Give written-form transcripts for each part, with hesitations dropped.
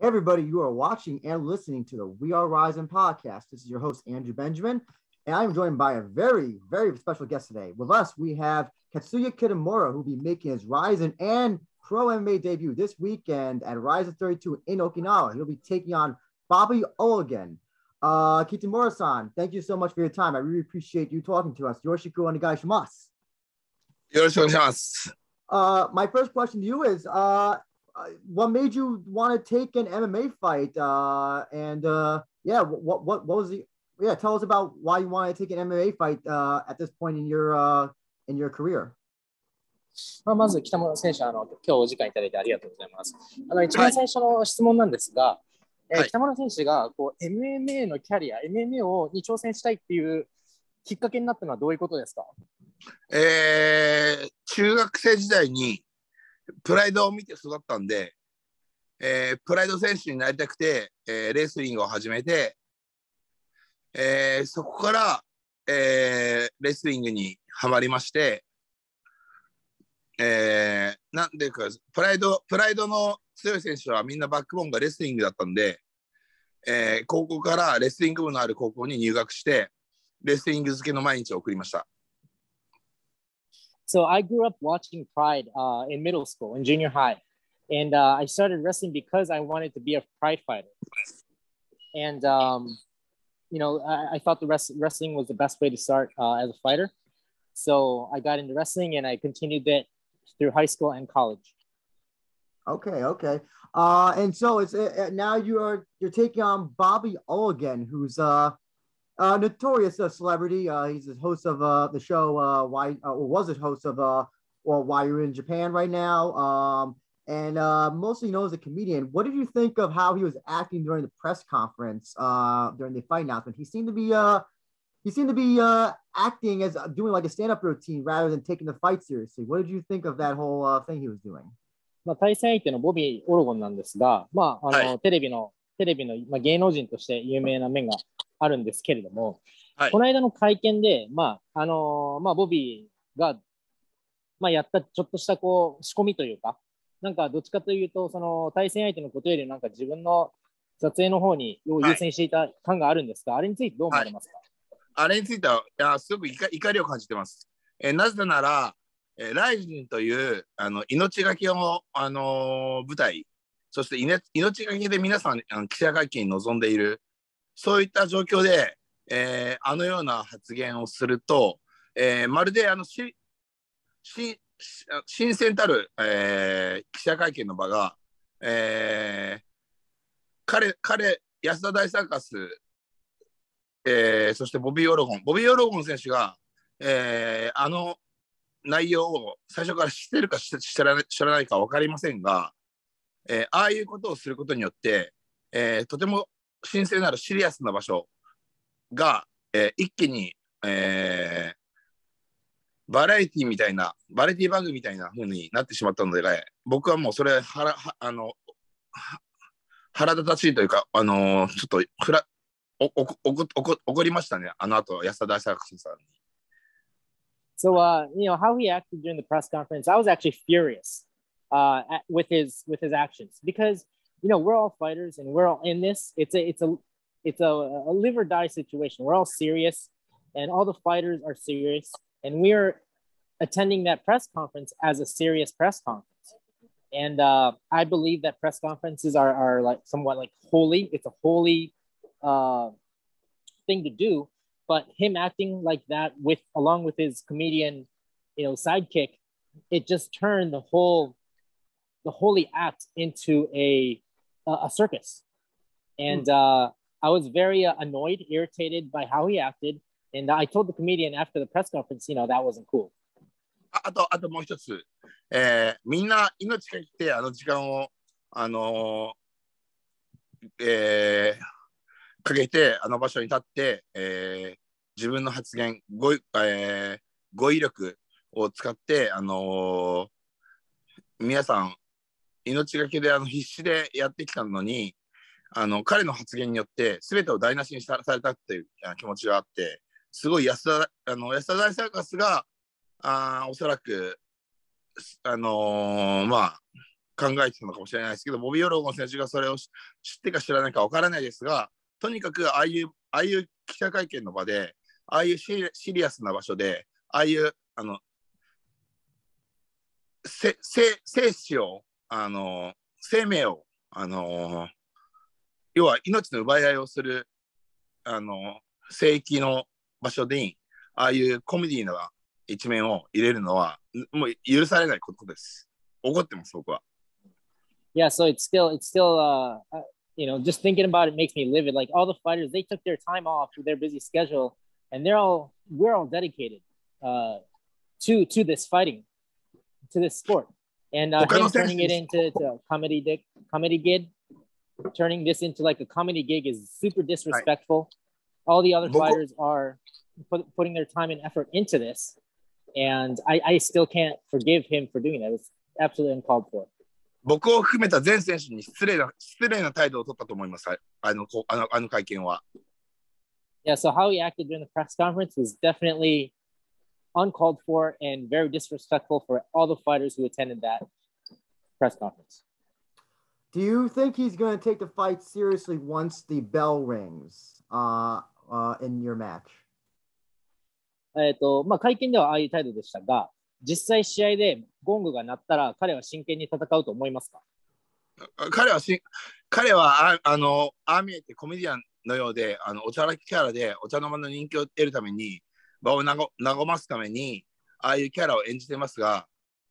Everybody, you are watching and listening to the We Are Rising podcast. This is your host, Andrew Benjamin, and I'm joined by a very, very special guest today. With us, we have Katsuya Kitamura, who will be making his Rising and Pro MMA debut this weekend at Rising 32 in Okinawa. He'll be taking on Bobby Ologen. Kitamura-san, thank you so much for your time. I really appreciate you talking to us. Yoroshiku onegaishimasu. Yoroshiku onegaishimasu. My first question to you is, what made you want to take an MMA fight? What was the? Yeah, tell us about why you want to take an MMA fight at this point in your career. まず北村選手、今日お時間いただいてありがとうございます。一番最初の質問なんですが、北村選手がMMA のキャリア、MMA に挑戦したいっていうきっかけになったのはどういうことですか？ 中学生時代にプライドを見て育ったんで、プライド選手になりたくて、レスリングを始めて、そこから、レスリングにはまりまして、なんでかプライドの強い選手はみんなバックボーンがレスリングだったんで、高校からレスリング部のある高校に入学してレスリング漬けの毎日を送りました。 So I grew up watching Pride in middle school and junior high, and I started wrestling because I wanted to be a Pride fighter. And I thought the wrestling was the best way to start as a fighter. So I got into wrestling and I continued it through high school and college. Okay. And so it's now you're taking on Bobby Ologen, who's notorious celebrity. He's the host of the show was the host of Why You're in Japan right now, and mostly known as a comedian. What did you think of how he was acting during the press conference during the fight announcement? He seemed to be acting as doing like a stand-up routine rather than taking the fight seriously. What did you think of that whole thing he was doing? 対戦相手のボビー・オロゴンなんですが、テレビの、芸能人として有名な面があるんですけれども、この間の会見で、ボビーが、やったちょっとした仕込みというか、なんかどっちかというと、その対戦相手のことよりなんか自分の撮影の方に優先していた感があるんですが、あれについてどう思われますか？ あれについてはすごく怒りを感じてます。なぜなら、ライジンという命がけの、舞台、そして命がけで皆さん記者会見に臨んでいる、そういった状況で、あのような発言をすると、まるで新鮮たる、記者会見の場が、安田大サーカス、そしてボビー・オロゴン選手が、あの内容を最初から知ってるか知らないか分かりませんが、ああいうことをすることによって、とても神聖なるシリアスな場所が、一気に、バラエティ番組みたいな風になってしまったので、僕はもうそれ腹立たしいというか、ちょっと怒りましたね、あの後安田大サーカスさんに。 So, how he acted during the press conference, I was actually furious with his actions because, we're all fighters and we're all in this. It's a live or die situation. We're all serious and all the fighters are serious. And we're attending that press conference as a serious press conference. And I believe that press conferences are like somewhat like holy. It's a holy thing to do. But him acting like that along with his comedian, sidekick, it just turned the holy act into a circus. And I was very annoyed, irritated by how he acted. And I told the comedian after the press conference, that wasn't cool. あともう一つ、みんな命かけて時間をかけて場所に立って、自分の発言、語彙力を使って、皆さん命がけで必死でやってきたのに、彼の発言によって全てを台無しにされたっていう気持ちがあって、すごい安田大サーカスがおそらく考えてたのかもしれないですけど、ボビー・オロゴン選手がそれを知ってか知らないかわからないですが、とにかくああいう記者会見の場で、ああいうシリアスな場所で、ああいう生死を、生命を、要は命の奪い合いをする、聖域の場所で、ああいうコメディな一面を入れるのは、もう許されないことです。怒ってます、僕は。 Yeah, so it's still you know, just thinking about it makes me livid. Like all the fighters, they took their time off with their busy schedule, and we're all dedicated to this fighting, to this sport, and him turning it into a comedy gig, turning this into like a comedy gig is super disrespectful. All the other fighters are putting their time and effort into this, and I still can't forgive him for doing that. It's absolutely uncalled for. 僕を含めた全選手に失礼な態度を取ったと思います。あの会見は。 Yeah, so how he acted during the press conference was definitely uncalled for and very disrespectful for all the fighters who attended that press conference. Do you think he's going to take the fight seriously once the bell rings in your match? まあ会見ではああいう態度でしたが、実際試合でゴングが鳴ったら彼は真剣に戦うと思いますか？ 彼はああ見えてコメディアンのようで、おちゃらけキャラでお茶の間の人気を得るために、場を和ますために、ああいうキャラを演じてますが、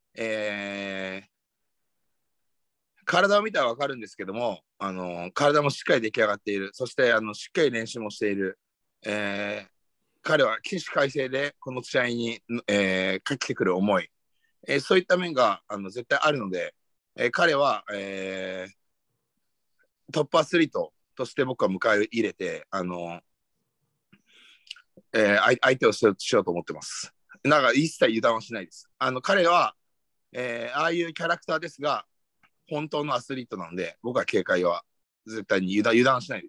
体を見たらわかるんですけども、体もしっかり出来上がっている。そしてしっかり練習もしている。彼は起死回生でこの試合に、かけてくる思い、そういった面が絶対あるので、彼は、トップアスリートとして僕は迎え入れて、相手をしようと思ってます。なんか一切油断はしないです。彼は、ああいうキャラクターですが、本当のアスリートなので、僕は警戒は絶対に油断しないです。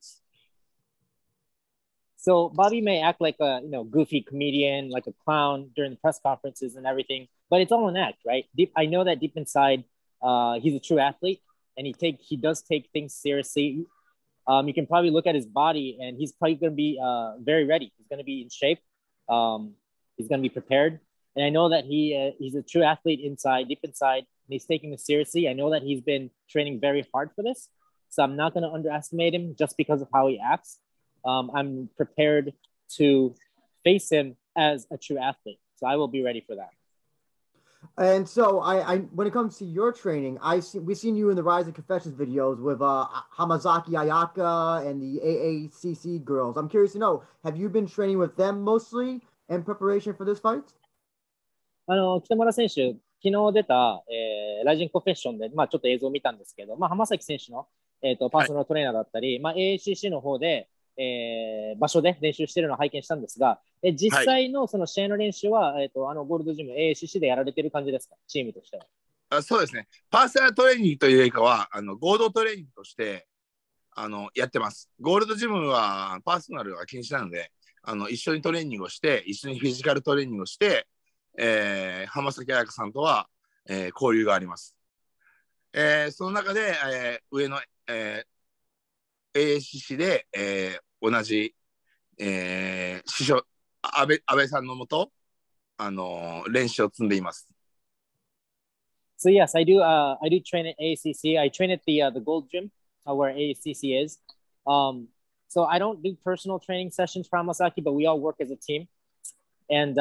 So Bobby may act like a goofy comedian, like a clown during the press conferences and everything, but it's all an act, right? I know that deep inside, he's a true athlete, and he does take things seriously. You can probably look at his body, and he's probably going to be very ready. He's going to be in shape. He's going to be prepared, and I know that he's a true athlete deep inside, and he's taking this seriously. I know that he's been training very hard for this, so I'm not going to underestimate him just because of how he acts. I'm prepared to face him as a true athlete. So I will be ready for that. And so I when it comes to your training, we've seen you in the Rise and Confessions videos with Hamazaki Ayaka and the AACC girls. I'm curious to know, have you been training with them mostly in preparation for this fight? 北村選手、昨日出た、ライジンコンフェッションで、ちょっと映像を見たんですけど、浜崎選手の、パーソナルトレーナーだったり、AACC の方で、場所で練習しているのを拝見したんですが、実際のその試合の練習は、ゴールドジム AACC でやられている感じですか、チームとしては。 そうですね。パーソナルトレーニングというよりかは、合同トレーニングとしてやってます。ゴールドジムはパーソナルは禁止なので、一緒にトレーニングをして、一緒にフィジカルトレーニングをして、浜崎彩香さんとは、交流があります。その中で、上の、AACC で、同じ、師匠安倍さんのもと練習を積んでいます。 So yes, I do train at AACC. I train at the Gold Gym where AACC is. So I don't do personal training sessions for Hamasaki, but we all work as a team, and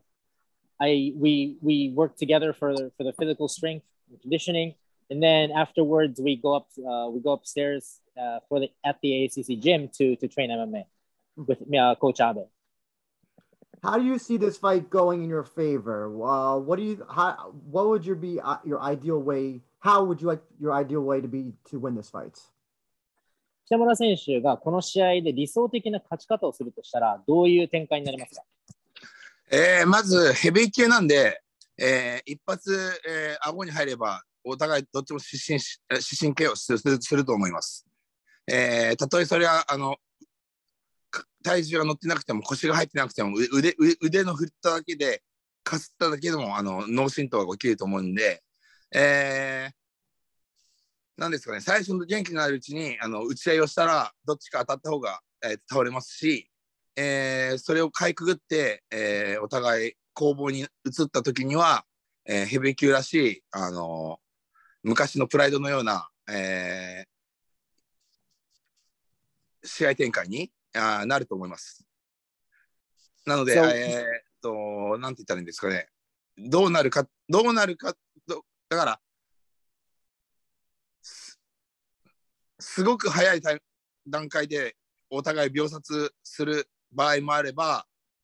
we work together for the physical strength and conditioning. And then afterwards, we go upstairs at the AACC gym to train MMA with Coach Abe. How do you see this fight going in your favor? What would your ideal way? How would you like your ideal way to be to win this fight? 北村選手がこの試合で理想的な勝ち方をするとしたらどういう展開になりますか？ まずヘビー級なんで、一発、顎に入ればお互いどっちも失神経をすると思います。たとえそれは体重が乗ってなくても腰が入ってなくても腕の振っただけでかすっただけでも脳震盪が起きると思うんで、 なんですかね、最初の元気があるうちに打ち合いをしたら、どっちか当たった方が、倒れますし、それをかいくぐって、お互い攻防に移った時には、ヘビー級らしい、昔のプライドのような、試合展開になると思います。なので、なんて言ったらいいんですかね、どうなるか、だから、すごく早い段階でお互い秒殺する場合もあれば、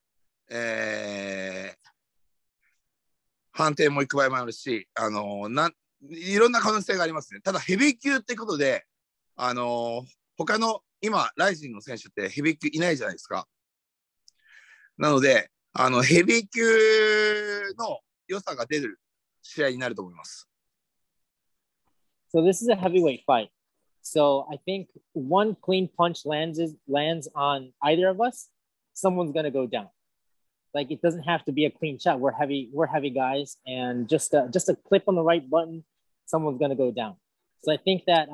判定も行く場合もあるし、いろんな可能性がありますね。ただヘビー級ってことで、他の今ライジンの選手ってヘビー級いないじゃないですか。なのでヘビー級の良さが出る試合になると思います。 So this is a heavyweight fight. So I think one clean punch lands on either of us, someone's gonna go down. Like it doesn't have to be a clean shot. We're heavy guys, and just a clip on the right button, someone's gonna go down. So I think that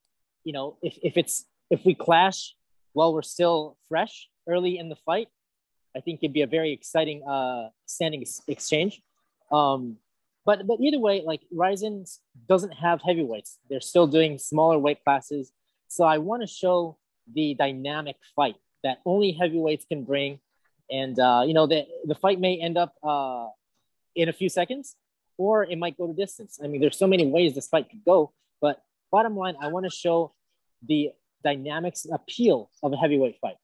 if we clash while we're still fresh early in the fight, I think it'd be a very exciting standing exchange. But either way, like Ryzen doesn't have heavyweights. They're still doing smaller weight classes. So I want to show the dynamic fight that only heavyweights can bring. And the fight may end up in a few seconds, or it might go to distance. I mean, there's so many ways this fight could go. But bottom line, I want to show the dynamics appeal of a heavyweight fight.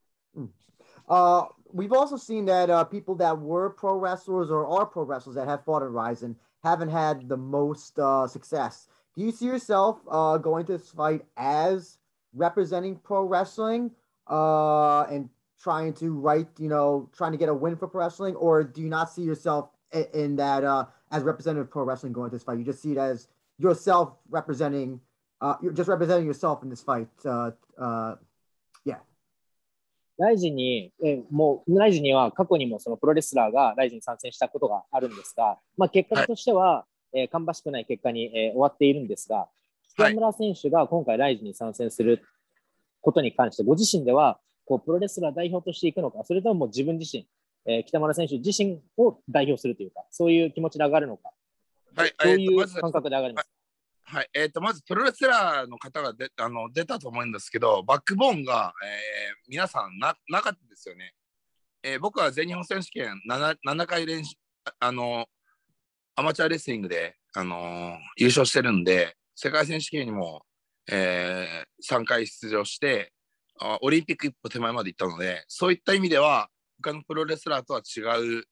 We've also seen that people that were pro wrestlers or are pro wrestlers that have fought at Ryzen haven't had the most success. Do you see yourself going to this fight as representing pro wrestling and trying to get a win for pro wrestling, or do you not see yourself in that as representative pro wrestling going to this fight? You just see it as yourself representing, you're just representing yourself in this fight. Yeah. ライジンには過去にもそのプロレスラーがライジンに参戦したことがあるんですが、結果としては、芳しくない結果に、終わっているんですが、北村選手が今回ライジンに参戦することに関して、ご自身ではプロレスラー代表としていくのか、それとも自分自身、北村選手自身を代表するというか、そういう気持ちで上がるのか、どういう感覚で上がりますか？ はい、まずプロレスラーの方が出たと思うんですけど、バックボーンが、皆さんなかったですよね。僕は全日本選手権 7回アマチュアレスリングで、優勝してるんで、世界選手権にも、3回出場して、オリンピック一歩手前まで行ったので、そういった意味では、他のプロレスラーとは違う、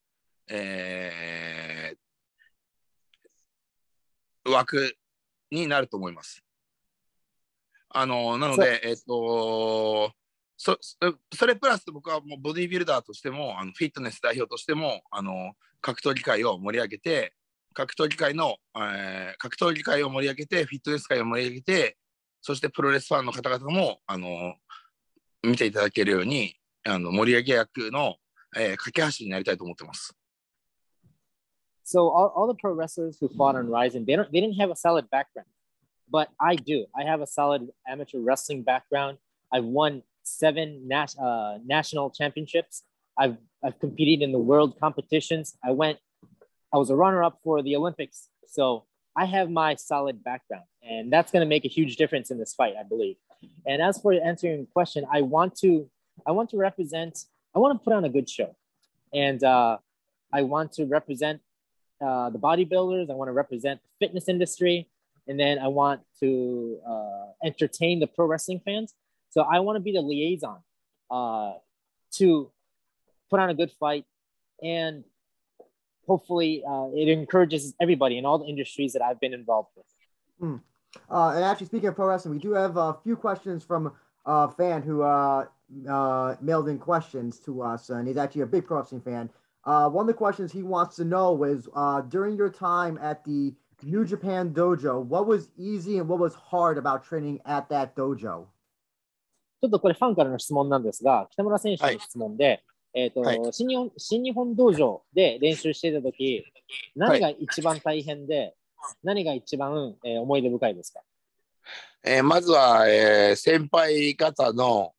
枠になると思います。なので、それプラス僕はもうボディービルダーとしてもフィットネス代表としても格闘技界を盛り上げて格闘技界を盛り上げてフィットネス界を盛り上げてそしてプロレスファンの方々も見ていただけるように盛り上げ役の、架け橋になりたいと思ってます。 So all the pro wrestlers who fought on Ryzen, they didn't have a solid background, but I do. I have a solid amateur wrestling background. I've won 7 national championships. I've competed in the world competitions. I was a runner-up for the Olympics. So I have my solid background, and that's going to make a huge difference in this fight, I believe. And as for answering your question, I want to represent. I want to put on a good show, and I want to represent the bodybuilders. I want to represent the fitness industry, and then I want to entertain the pro wrestling fans. So I want to be the liaison to put on a good fight, and hopefully it encourages everybody in all the industries that I've been involved with. And actually, speaking of pro wrestling, we do have a few questions from a fan who mailed in questions to us, and he's actually a big pro wrestling fan. One of the questions he wants to know is, during your time at the New Japan Dojo, what was easy and what was hard about training at that dojo? ちょっとこれファンからの質問なんですが、北村選手の質問で、新日本道場で練習していたとき、何が一番大変で、何が一番、思い出深いですか？ まずは、先輩方の、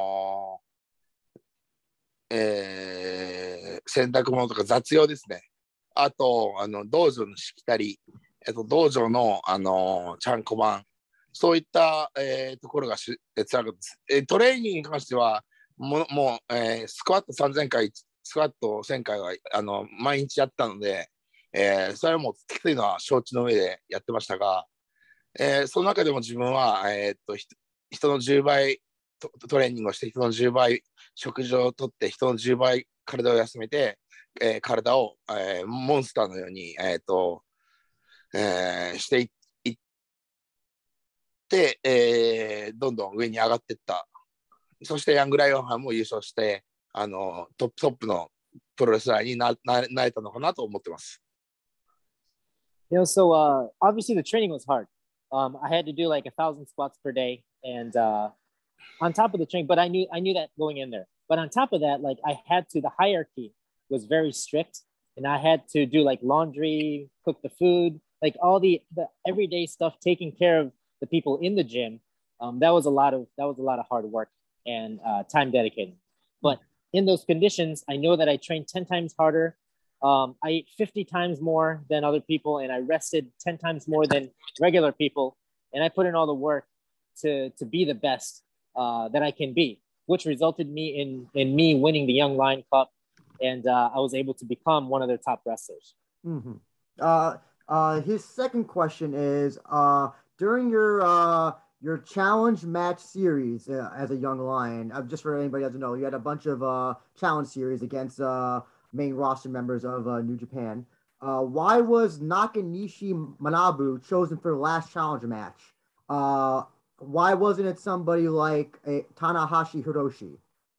洗濯物とか雑用ですね。あと、道場のしきたり、道場の、ちゃんこ番、そういった、ところが辛かったです。トレーニングに関しては、スクワット3000回、スクワット1000回は、毎日やったので、それはもうきついのは承知の上でやってましたが、その中でも自分は、人の10倍トレーニングをして、人の10倍食事をとって、人の10倍体を休めて、体を、モンスターのように、していって、どんどん上に上がっていった。そしてヤングライオンハンも優勝して、トップのプロレスラーになれたのかなと思ってます。 So obviously the training was hard. I had to do like 1,000 squats per day, and on top of the training, but I knew that going in there. But on top of that, like I had to, the hierarchy was very strict, and I had to do like laundry, cook the food, like all the everyday stuff, taking care of the people in the gym. That was a lot of hard work and time dedicated. But in those conditions, I know that I trained 10 times harder. I ate 50 times more than other people, and I rested 10 times more than regular people. And I put in all the work to be the best that I can be, which resulted in me winning the Young Lion Cup, and I was able to become one of their top wrestlers. His second question is, during your challenge match series as a young lion, just for anybody who doesn't know, you had a bunch of challenge series against main roster members of New Japan. Why was Nakanishi Manabu chosen for the last challenge match? Why wasn't it somebody like Tanahashi Hiroshi?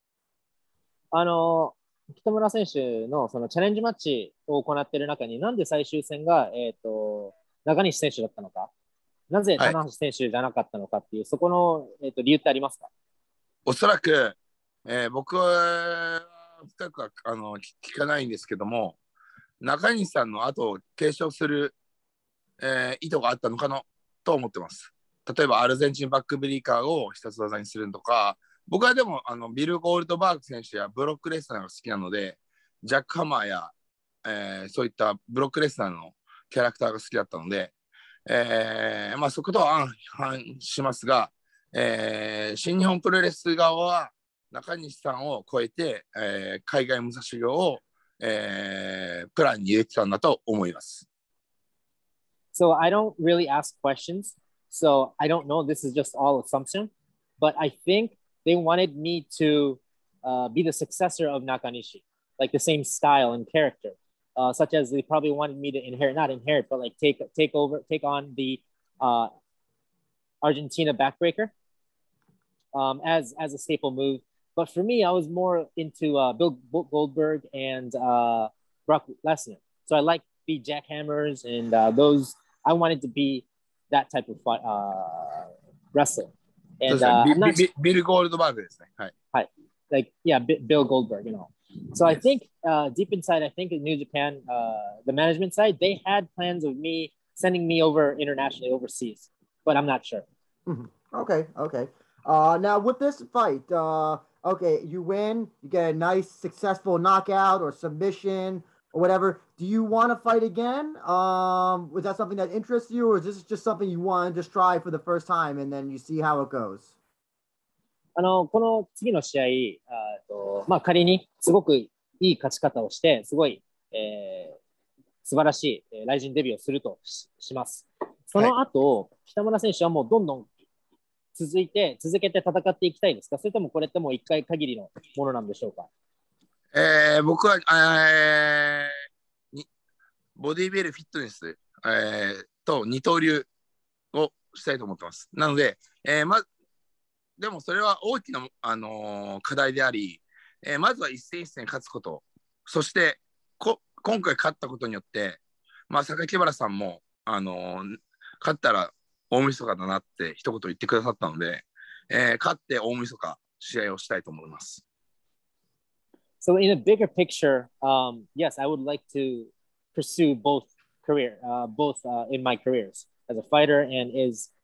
北村選手のそのチャレンジマッチを行っている中に、なんで最終戦が、中西選手だったのか、なぜ棚橋選手じゃなかったのかっていう、そこの、理由ってありますか？ おそらく、僕は深くは聞かないんですけども、中西さんの後を継承する、意図があったのかなと思ってます。例えばアルゼンチンバックブリーカーを必殺技にするとか、僕はでもビル・ゴールドバーグ選手やブロックレスナーが好きなので、ジャック・ハマーや、そういったブロックレスナーのキャラクターが好きだったので、そことは反しますが、新日本プロレス側は中西さんを超えて、海外武者修行を、プランに入れてたんだと思います。 So I don't really ask questions. So I don't know. This is just all assumption. But I think they wanted me to be the successor of Nakanishi, like the same style and character, such as they probably wanted me to not inherit, but like take on the Argentina backbreaker as a staple move. But for me, I was more into Bill Goldberg and Brock Lesnar. So I like the jackhammers and those. I wanted to be that type of wrestler. And Bill Goldberg ですね。はい。 はい。Like, yeah, Bill Goldberg, you know. So I think deep inside, I think in New Japan, the management side, they had plans of me sending me over internationally, overseas, but I'm not sure. Okay. Now with this fight, okay, you win, you get a nice, successful knockout or submission or whatever. Do you want to fight again? Was that something that interests you, or is this just something you want to just try for the first time and then you see how it goes? この次の試合、仮にすごくいい勝ち方をして、すごい、素晴らしい、ライジンデビューをすると します。その後、北村選手はもうどんどん続けて戦っていきたいですか？それともこれってもう1回限りのものなんでしょうか？ 僕は、ボディービルフィットネス、と二刀流をしたいと思ってます。なので、でもそれは大きな、課題であり、まずは一戦一戦勝つこと、そして今回勝ったことによって、榊原さんも、勝ったら大晦日だなって一言言ってくださったので、勝って大晦日試合をしたいと思います。 So in a bigger picture, yes, I would like to pursue both in my careers as a fighter and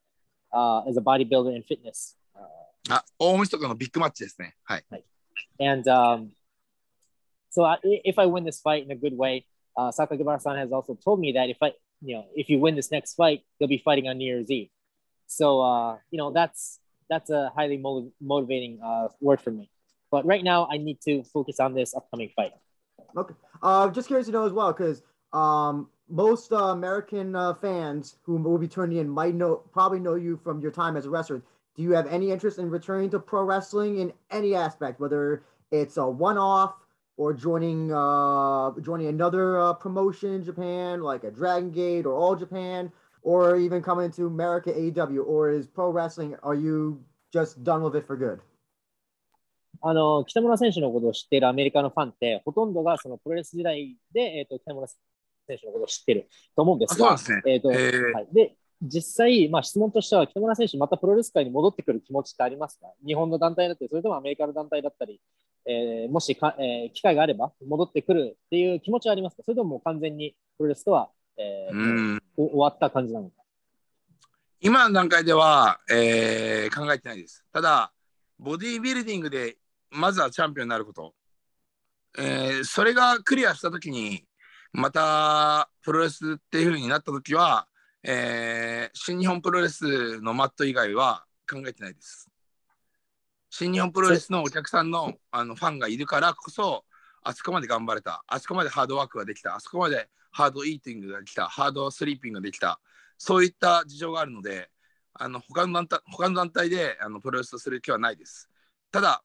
as a bodybuilder and fitness. 大晦日のビッグマッチですね。はい。 And so if I win this fight in a good way, Sakakibara-san has also told me that if you win this next fight, you'll be fighting on New Year's Eve. So that's a highly motivating word for me. But right now, I need to focus on this upcoming fight. Okay. Just curious to know as well, because most American fans who will be turning in probably know you from your time as a wrestler. Do you have any interest in returning to pro wrestling in any aspect, whether it's a one-off or joining another promotion in Japan, like a Dragon Gate or All Japan, or even coming to America AEW, or is pro wrestling, are you just done with it for good? 北村選手のことを知っているアメリカのファンって、ほとんどがそのプロレス時代で、北村選手のことを知ってると思うんですが、で実際、質問としては、北村選手、またプロレス界に戻ってくる気持ちってありますか？日本の団体だったり、それともアメリカの団体だったり、もし機会があれば戻ってくるっていう気持ちはありますか？それとも完全にプロレスとは、終わった感じなのか？ 今の段階では、考えてないです。ただ、ボディービルディングでまずはチャンピオンになること、それがクリアしたときに、またプロレスっていう風になったときは、新日本プロレスのマット以外は考えてないです。新日本プロレスのお客さんの、ファンがいるからこそ、あそこまで頑張れた、あそこまでハードワークができた、あそこまでハードイーティングができた、ハードスリーピングができた、そういった事情があるので、他の団体でプロレスをする気はないです。ただ、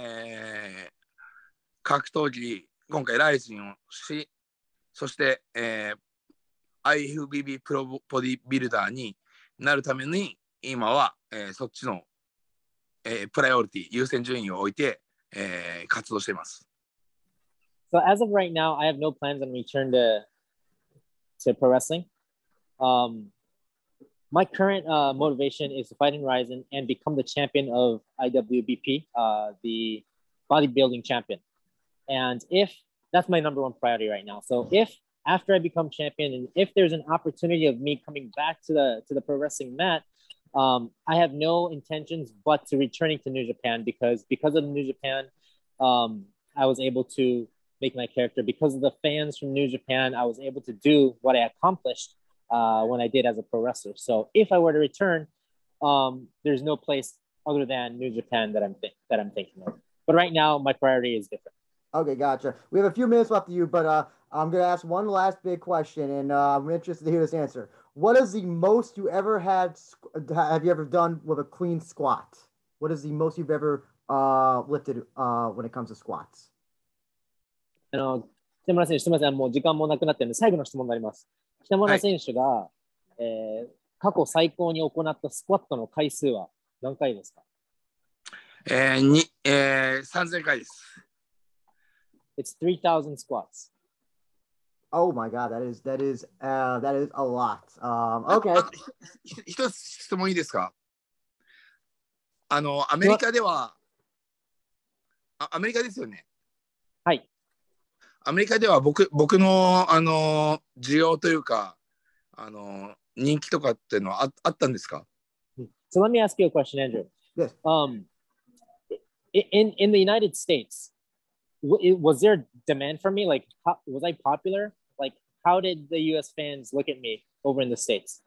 格闘技、今回ライジンをし、そして、IFBB プロボディビルダーになるために今は、そっちの、プライオリティ優先順位を置いて、活動しています。 So as of right now, I have no plans on return to pro wrestling. My current motivation is to fight in Rizin and become the champion of IWBP, the bodybuilding champion. And if that's my number one priority right now. So if after I become champion and if there's an opportunity of me coming back to the pro wrestling mat, I have no intentions but to returning to New Japan because of New Japan, I was able to make my character. Because of the fans from New Japan, I was able to do what I accomplished when I did as a pro wrestler. So if I were to return, there's no place other than New Japan that I'm thinking of. But right now, my priority is different. Okay, gotcha. We have a few minutes left to you, but I'm going to ask one last big question, and I'm interested to hear this answer. What is the most you ever have you ever done with a clean squat? What is the most you've ever lifted when it comes to squats? 北村選手、すみません、もう時間もなくなってるので、最後の質問になります。北村選手が、過去最高に行ったスクワットの回数は何回ですか ？3000回です。 It's 3,000 squats. Oh my God, that is a lot. Okay. 一つ質問いいですか？アメリカでは、アメリカですよね。 はい。 アメリカでは僕の需要というか人気とかっていうのはあったんですか？ So let me ask you a question, Andrew. Yes. In the United States, was there demand for me? Like, was I popular? Like, how did the U.S. fans look at me over in the States?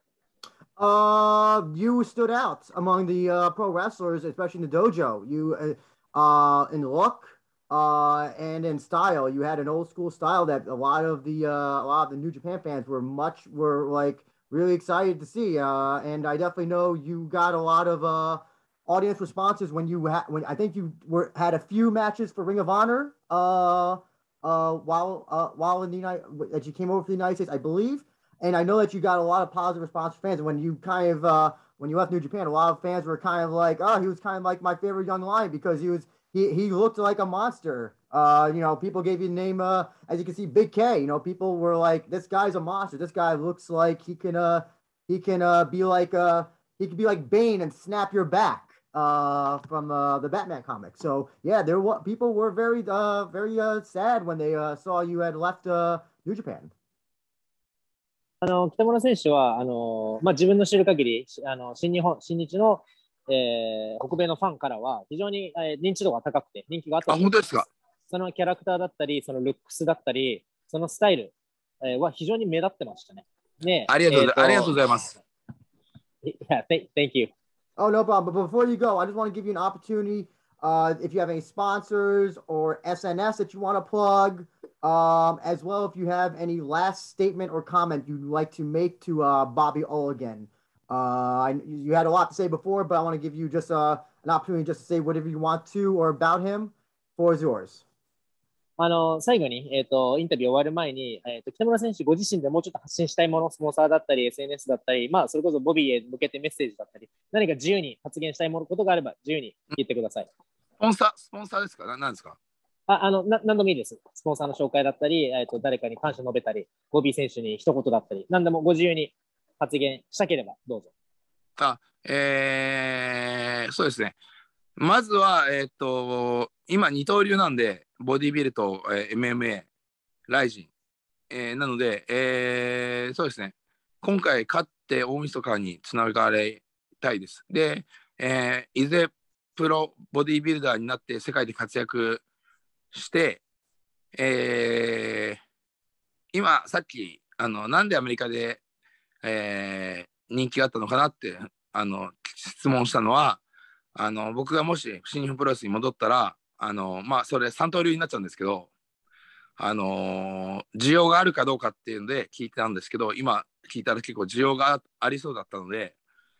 You stood out among the pro wrestlers, especially in the dojo. You in look. And in style, you had an old school style that a lot of the New Japan fans were like really excited to see. And I definitely know you got a lot of audience responses when I think you had a few matches for Ring of Honor while in the that you came over to the United States, I believe. And I know that you got a lot of positive response from fans. And when you when you left New Japan, a lot of fans were kind of like, oh, he was kind of like my favorite young lion because he looked like a monster. People gave you the name, as you can see, Big K. People were like, this guy's a monster. This guy looks like he can be like Bane and snap your back from the Batman comic. So yeah, people were very sad when they saw you had left New Japan. 北村選手は、自分の知る限り、新日の、北米のファンからは、非常に、認知度が高くて、人気があったと思います。 本当ですか？ そのキャラクターだったり、そのルックスだったり、そのスタイル、は非常に目立ってましたね。ね、 ありがとうございます。 Yeah, thank you. Oh, no problem. But before you go, I just want to give you an opportunity. If you have any sponsors or SNS that you want to plug, as well if you have any last statement or comment you'd like to make to Bobby Oligan. You had a lot to say before, but I want to give you just an opportunity just to say whatever you want to or about him. Floor is yours. 最後に、インタビュー終わる前に、北村選手ご自身でもうちょっと発信したいもの、スポンサーだったり、SNS だったり、それこそボビーへ向けてメッセージだったり、何か自由に発言したいことがあれば、自由に言ってください。 スポンサーですか？何ですか？ 何でもいいです。スポンサーの紹介だったり、誰かに感謝述べたり、ボビー選手に一言だったり、何でもご自由に発言したければ、どうぞ。 そうですね。まずは、今二刀流なんで、ボディビルと、MMA、ライジン。なので、そうですね。今回勝って大晦日につながれたいです。で、いずれプロボディビルダーになって世界で活躍して、今、さっき、なんでアメリカで、人気があったのかなって、質問したのは、僕がもし新日本プロレスに戻ったら、それ三刀流になっちゃうんですけど、需要があるかどうかっていうので聞いてたんですけど、今聞いたら結構需要がありそうだったので、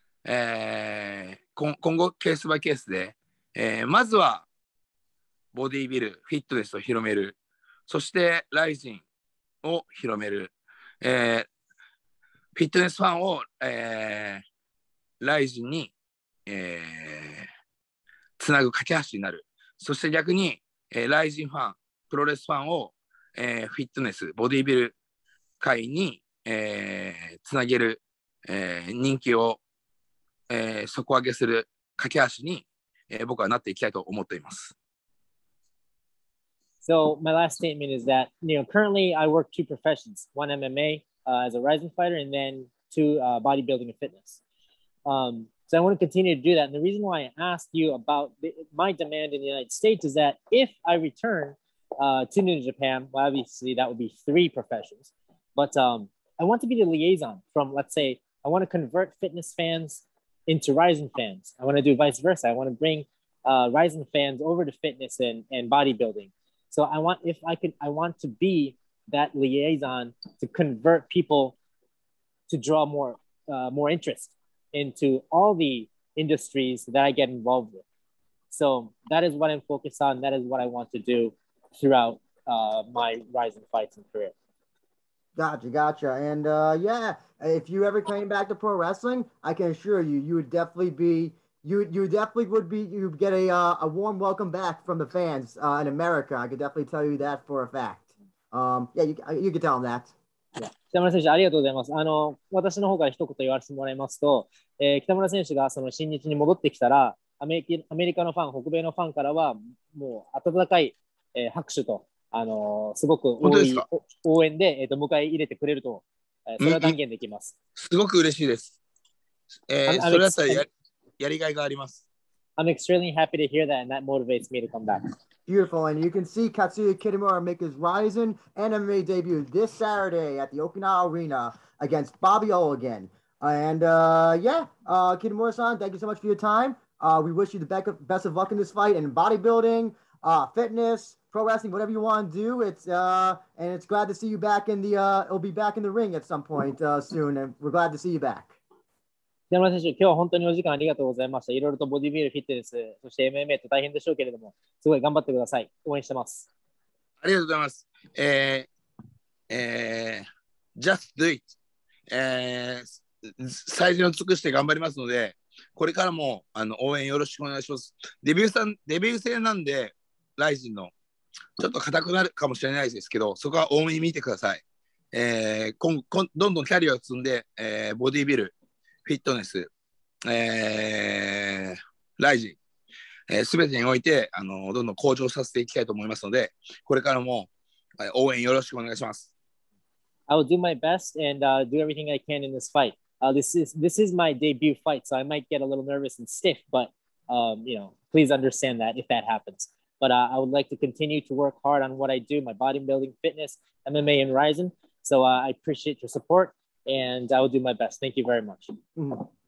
今後ケースバイケースで、まずはボディビル、フィットネスを広める、そしてライジンを広める、フィットネスファンを、ライジンに、つなぐ架け橋になる。そして逆に、ライジンファン、プロレスファンを、フィットネス、ボディビル界に、つなげる、人気を、底上げする架け橋に、僕はなっていきたいと思っています。 So my last statement is that, currently I work two professions, one MMA as a rising fighter and then two bodybuilding and fitness. So I want to continue to do that. And the reason why I asked you about my demand in the United States is that if I return to New Japan, well, obviously that would be three professions. But I want to be the liaison from, let's say, I want to convert fitness fans into Rising fans. I want to do vice versa. I want to bring Rising fans over to fitness and bodybuilding. So I want to be that liaison to convert people to draw more interest into all the industries that I get involved with. So that is what I'm focused on. That is what I want to do throughout my rising fights and career. Gotcha. And yeah, if you ever came back to pro wrestling, I can assure you, you would definitely be, you'd get a warm welcome back from the fans in America. I could definitely tell you that for a fact. Yeah, you can tell them that. 北村選手、ありがとうございます。私の方から一言言わせてもらいますと、北村選手がその新日に戻ってきたら、アメリカのファン、北米のファンからは、もう温かい、拍手と、すごく応援で、迎え入れてくれると、それは断言できます。 すごく嬉しいです。それだったらやりがいがあります。 I'm extremely happy to hear that, and that motivates me to come back. Beautiful, and you can see Katsuya Kitamura make his Rising MMA debut this Saturday at the Okinawa Arena against Bobby Oligan. And yeah, Kitamura-san, thank you so much for your time. We wish you the best of luck in this fight and bodybuilding, fitness, pro wrestling, whatever you want to do. And it's glad to see you back in the. It'll be back in the ring at some point soon, and we're glad to see you back. 北村選手、今日は本当にお時間ありがとうございました。いろいろとボディビル、フィットネス、そして MMA と大変でしょうけれども、すごい頑張ってください。応援してます。 ありがとうございます。just do it、最善を尽くして頑張りますので、これからも応援よろしくお願いします。デビュー戦なんで、ライジンのちょっと硬くなるかもしれないですけど、そこは多めに見てください。どんどんキャリアを積んで、ボディビル、フィットネス、ライジン、すべてにおいてどんどん向上させていきたいと思いますので、これからも応援よろしくお願いします。 I will do my best and do everything I can in this fight. This is my debut fight, so I might get a little nervous and stiff, but please understand that if that happens. But I would like to continue to work hard on what I do, my bodybuilding, fitness, MMA, and Ryzen. So I appreciate your support, and I will do my best. Thank you very much. Mhm.